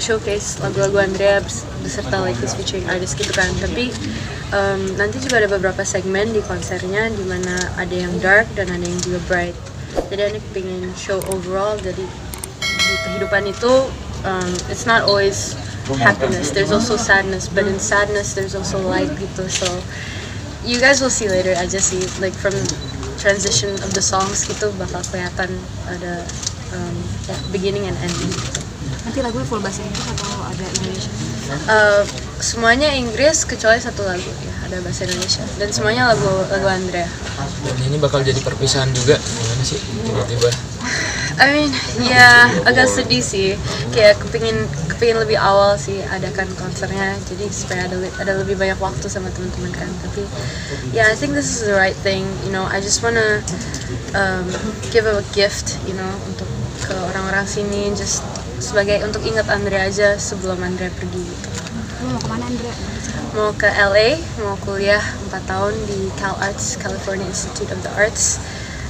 showcase lagu-lagu Andrea beserta like his featuring artist gitu kan. Tapi nanti juga ada beberapa segmen di konsernya di mana ada yang dark dan ada yang juga bright. Jadi Anda pengen show overall dari di kehidupan itu it's not always happiness. There's also sadness, but in sadness there's also light gitu. So you guys will see later aja sih, like from transition of the songs gitu bakal kelihatan ada beginning and ending. Nanti lagu full bahasa Inggris atau ada Indonesia? Semuanya Inggris kecuali satu lagu ya ada bahasa Indonesia dan semuanya lagu Andrea. Dan ini bakal jadi perpisahan juga, gimana sih tiba-tiba? I mean, ya agak sedih sih, kayak kepingin lebih awal sih adakan konsernya, jadi supaya ada lebih banyak waktu sama teman-teman kan. Tapi ya I think this is the right thing, you know. I just wanna give a gift, you know, untuk ke orang-orang sini, just sebagai untuk ingat Andrea aja sebelum Andrea pergi gitu. Mau kemana Andrea? Mau ke LA, mau kuliah 4 tahun di CalArts, California Institute of the Arts.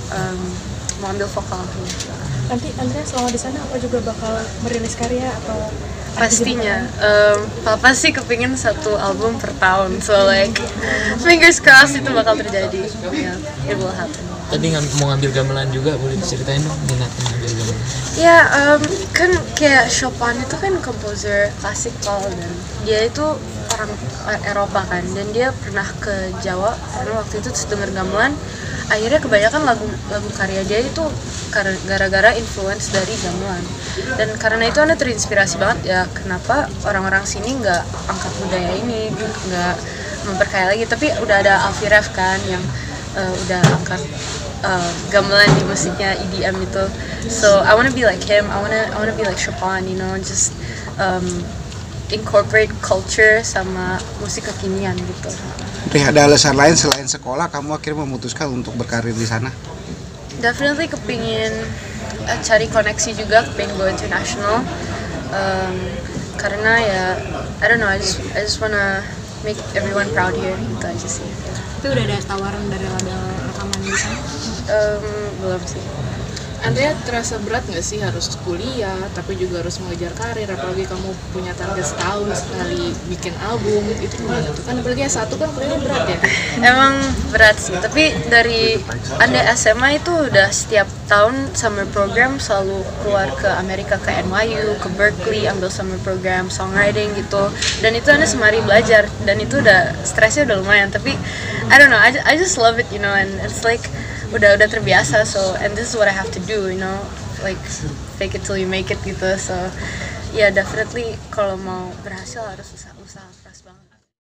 Mau ambil vokal gitu. Nanti Andrea selama di sana apa juga bakal merilis karya atau? Pastinya, papa sih kepingin 1 album per tahun, so like fingers crossed itu bakal terjadi. Yeah, it will happen. Tadi mau ngambil gamelan juga, boleh diceritain dong minatnya ngambil gamelan? Ya, kan kayak Chopin itu kan komposer klasikal dan dia itu orang Eropa kan, dan dia pernah ke Jawa karena waktu itu denger gamelan. Akhirnya kebanyakan lagu karya dia itu gara-gara influence dari gamelan, dan karena itu Anda terinspirasi banget ya kenapa orang-orang sini nggak angkat budaya ini, nggak memperkaya lagi, tapi udah ada Alfie Rev kan yang udah angkat gamelan di musiknya EDM itu. So I wanna be like him, I wanna be like Chopin, you know, just incorporate culture sama musik kekinian gitu. Ada alasan lain selain sekolah kamu akhirnya memutuskan untuk berkarir di sana? Definitely kepingin cari koneksi juga, kepingin go international. Karena ya I don't know, I just wanna make everyone proud here gitu aja sih. Tapi udah ada tawaran dari label rekaman di sana? Belum sih. Andrea, terasa berat nggak sih harus kuliah tapi juga harus mengejar karir, apalagi kamu punya target setahun sekali bikin album, itu gimana tuh? Kan apalagi S1 kan kuliahnya berat ya? Emang berat sih, tapi dari Anda SMA itu udah setiap tahun summer program selalu keluar ke Amerika, ke NYU, ke Berkeley, ambil summer program songwriting gitu, dan itu Anda semari belajar, dan itu udah stresnya udah lumayan, tapi I don't know, I just love it, you know, and it's like udah terbiasa, so and this is what I have to do, you know, like fake it till you make it gitu. So yeah, definitely kalau mau berhasil harus usaha keras banget.